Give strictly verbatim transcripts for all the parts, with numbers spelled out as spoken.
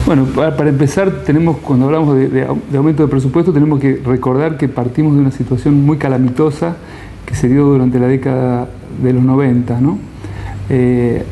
Bueno, para, para empezar, tenemos, cuando hablamos de, de, de aumento de presupuesto, tenemos que recordar que partimos de una situación muy calamitosa que se dio durante la década de los noventa, ¿no? Eh,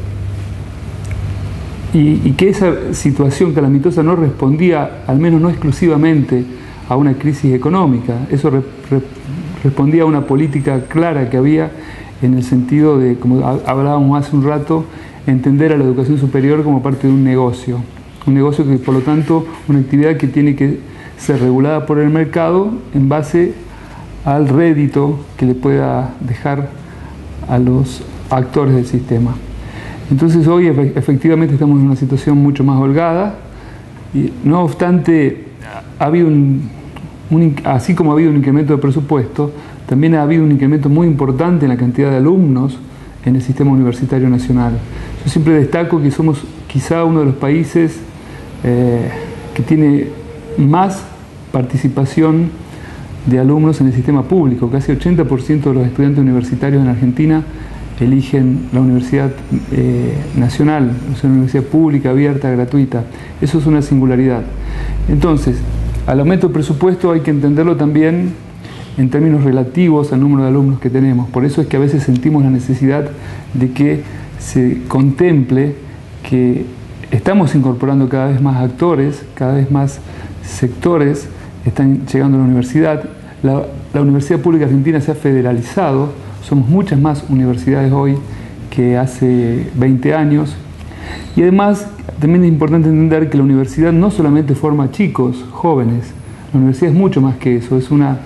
y, y que esa situación calamitosa no respondía, al menos no exclusivamente, a una crisis económica. Eso re, re, respondía a una política clara que había en el sentido de, como hablábamos hace un rato, entender a la educación superior como parte de un negocio. Un negocio que, por lo tanto, una actividad que tiene que ser regulada por el mercado en base al rédito que le pueda dejar a los actores del sistema. Entonces hoy efectivamente estamos en una situación mucho más holgada y, no obstante, ha habido un, un, así como ha habido un incremento de presupuesto, también ha habido un incremento muy importante en la cantidad de alumnos en el sistema universitario nacional. Yo siempre destaco que somos quizá uno de los países eh, que tiene más participación de alumnos en el sistema público. Casi ochenta por ciento de los estudiantes universitarios en Argentina eligen la universidad eh, nacional, o sea, una universidad pública, abierta, gratuita. Eso es una singularidad. Entonces, al aumento del presupuesto hay que entenderlo también en términos relativos al número de alumnos que tenemos. Por eso es que a veces sentimos la necesidad de que se contemple que estamos incorporando cada vez más actores, cada vez más sectores están llegando a la universidad. La, la Universidad Pública Argentina se ha federalizado, somos muchas más universidades hoy que hace veinte años. Y además, también es importante entender que la universidad no solamente forma chicos, jóvenes, la universidad es mucho más que eso, es una,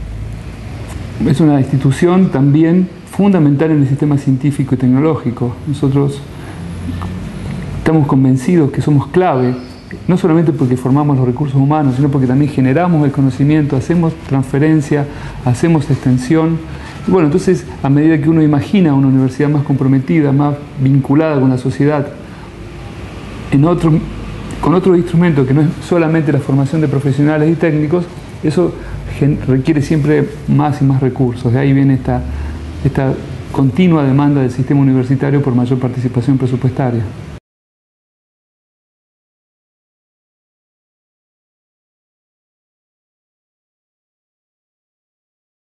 es una institución también fundamental en el sistema científico y tecnológico. Nosotros estamos convencidos que somos clave, no solamente porque formamos los recursos humanos, sino porque también generamos el conocimiento, hacemos transferencia, hacemos extensión. Y bueno, entonces, a medida que uno imagina una universidad más comprometida, más vinculada con la sociedad, en otro, con otros instrumentos que no es solamente la formación de profesionales y técnicos, eso requiere siempre más y más recursos. De ahí viene esta, esta continua demanda del sistema universitario por mayor participación presupuestaria.